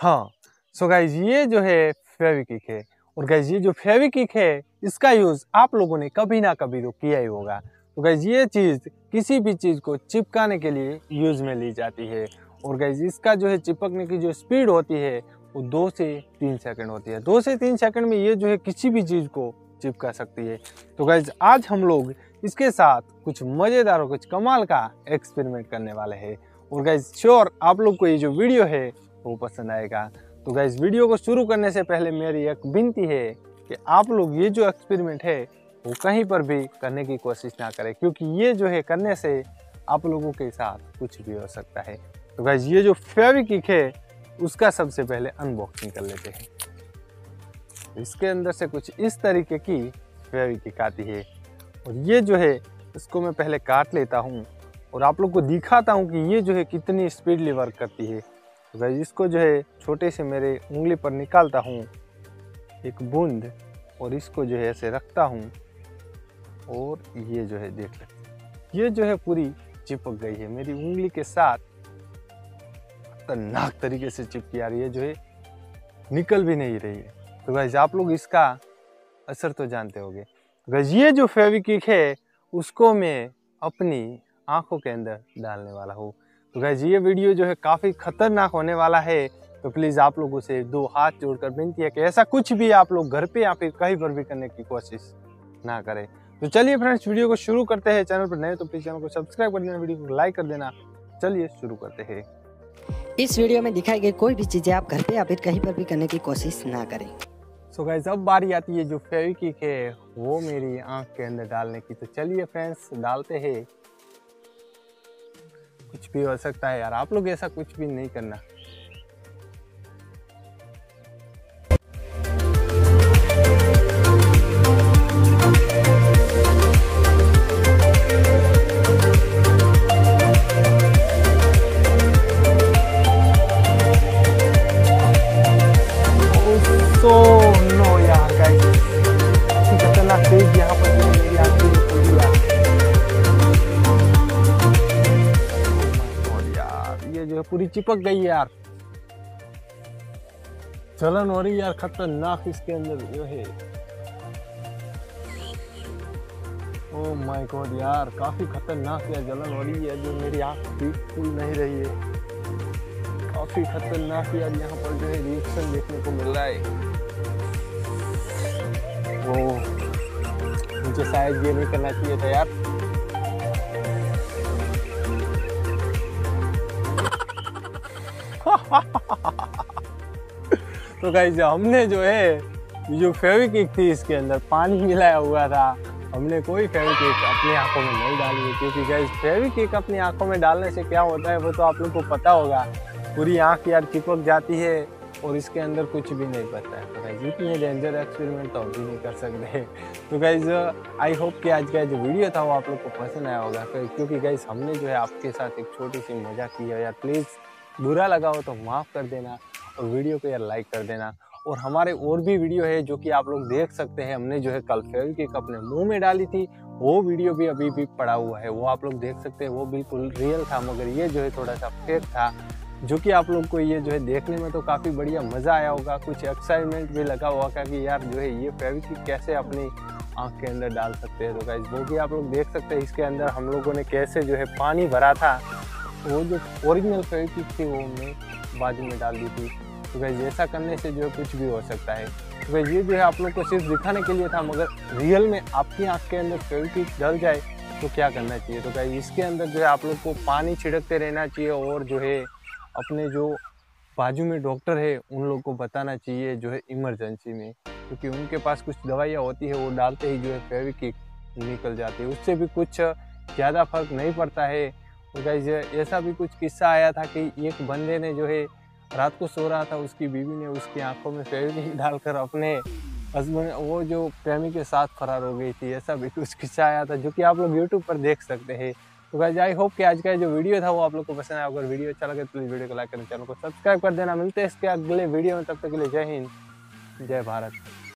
हाँ, so guys ये जो है फेविक्विक है। और गाइज ये जो फेविक्विक है इसका यूज आप लोगों ने कभी ना कभी तो किया ही होगा। तो गाइज ये चीज किसी भी चीज को चिपकाने के लिए यूज में ली जाती है। और गाइज इसका जो है चिपकने की जो स्पीड होती है वो 2 से 3 सेकंड होती है। 2 से 3 सेकंड में ये जो है किसी भी चीज को चिपका सकती है। तो गाइज आज हम लोग इसके साथ कुछ मजेदार और कुछ कमाल का एक्सपेरिमेंट करने वाले हैं। और गाइज श्योर आप लोग को ये जो वीडियो है वो पसंद आएगा। तो गाइज वीडियो को शुरू करने से पहले मेरी एक विनती है कि आप लोग ये जो एक्सपेरिमेंट है वो कहीं पर भी करने की कोशिश ना करें, क्योंकि ये जो है करने से आप लोगों के साथ कुछ भी हो सकता है। तो गाइज ये जो फेविक्विक है उसका सबसे पहले अनबॉक्सिंग कर लेते हैं। इसके अंदर से कुछ इस तरीके की फेविक्विक आती है। और ये जो है इसको मैं पहले काट लेता हूँ और आप लोग को दिखाता हूँ कि ये जो है कितनी स्पीडली वर्क करती है। तो गाइस इसको जो है छोटे से मेरे उंगली पर निकालता हूँ एक बूंद और इसको जो है ऐसे रखता हूँ और ये जो है देख लेते ये जो है पूरी चिपक गई है मेरी उंगली के साथ। खतरनाक तरीके से चिपकी आ रही है, जो है निकल भी नहीं रही है। तो गाइस आप लोग इसका असर तो जानते होंगे। गाइस ये जो फेविक्विक है उसको मैं अपनी आंखों के अंदर डालने वाला हूँ। तो गाइस ये वीडियो जो है काफ़ी खतरनाक होने वाला है। तो प्लीज़ आप लोगों से 2 हाथ जोड़कर विनती है कि ऐसा कुछ भी आप लोग घर पे या फिर कहीं पर भी करने की कोशिश ना करें। तो चलिए फ्रेंड्स वीडियो को शुरू करते हैं। चैनल पर नए तो प्लीज़ चैनल को सब्सक्राइब कर देना, वीडियो को लाइक कर देना। चलिए शुरू करते हैं। इस वीडियो में दिखाई गई कोई भी चीज़ें आप घर पे या फिर कहीं पर भी करने की कोशिश ना करें। सो गाइस अब बारी आती है जो फेविक्विक है वो मेरी आंख के अंदर डालने की। तो चलिए फ्रेंड्स डालते हैं। कुछ भी हो सकता है यार, आप लोग ऐसा कुछ भी नहीं करना। नो यार गाइस खतरनाक तेज यहाँ पर मेरी आंख ये जो है पूरी चिपक गई यार, जलन हो रही यार खतरनाक इसके अंदर जो है। ओह माय गॉड यार काफी खतरनाक यार जलन हो रही है, जो मेरी आंख भी खुल नहीं रही है। काफी खतरनाक यार यहाँ पर जो है रिएक्शन देखने को मिल रहा है। वो मुझे शायद ये नहीं करना चाहिए था यार। तो गाइस हमने जो है जो फेविक्विक थी इसके अंदर पानी मिलाया हुआ था। हमने कोई फेविक्विक अपनी आंखों में नहीं डाली है, क्योंकि गाइस फेविक्विक अपनी आंखों में डालने से क्या होता है वो तो आप लोग को पता होगा। पूरी आंख यार चिपक जाती है और इसके अंदर कुछ भी नहीं बचता है। तो गाइस इतने डेंजर एक्सपेरिमेंट तो हम भी नहीं कर सकते। तो गाइस आई होप कि आज का जो वीडियो था वो आप लोग को पसंद आया होगा, क्योंकि गाइस हमने जो है आपके साथ एक छोटी सी मजाक की है यार। प्लीज़ बुरा लगा हो तो माफ़ कर देना और वीडियो को यार लाइक कर देना। और हमारे और भी वीडियो है जो कि आप लोग देख सकते हैं। हमने जो है कल फेविक्विक अपने मुंह में डाली थी, वो वीडियो भी अभी भी पड़ा हुआ है, वो आप लोग देख सकते हैं। वो बिल्कुल रियल था, मगर ये जो है थोड़ा सा फेक था, जो कि आप लोग को ये जो है देखने में तो काफ़ी बढ़िया मज़ा आया होगा। कुछ एक्साइटमेंट भी लगा होगा कि यार जो है ये फेविक्विक कैसे अपनी आँख के अंदर डाल सकते हैं। तो गाइस वो भी आप लोग देख सकते हैं। इसके अंदर हम लोगों ने कैसे जो है पानी भरा था, वो जो ओरिजिनल फेविक्विक थी वो हमने बाजू में डाल दी थी। तो गाइस ऐसा करने से जो है कुछ भी हो सकता है। तो गाइस ये जो है आप लोग को सिर्फ दिखाने के लिए था, मगर रियल में आपकी आँख के अंदर फेविक्विक डल जाए तो क्या करना चाहिए। तो गाइस इसके अंदर जो है आप लोग को पानी छिड़कते रहना चाहिए और जो है अपने जो बाजू में डॉक्टर है उन लोग को बताना चाहिए जो है इमरजेंसी में, क्योंकि उनके पास कुछ दवाइयाँ होती है, वो डालते ही जो है फेविक्विक निकल जाती है। उससे भी कुछ ज़्यादा फर्क नहीं पड़ता है। तो गाइस ऐसा भी कुछ किस्सा आया था कि एक बंदे ने जो है रात को सो रहा था, उसकी बीवी ने उसकी आंखों में फेविक्विक डालकर अपने हस्बैंड वो जो प्रेमी के साथ फरार हो गई थी। ऐसा भी कुछ किस्सा आया था जो कि आप लोग यूट्यूब पर देख सकते हैं। तो गाइस आई होप कि आज का जो वीडियो था वो आप लोग को पसंद आया। अगर वीडियो अच्छा लगे तो प्लीज़ वीडियो को लाइक करें, चैनल को सब्सक्राइब कर देना। मिलते हैं इसके अगले वीडियो में, तब तक के लिए जय हिंद जय भारत।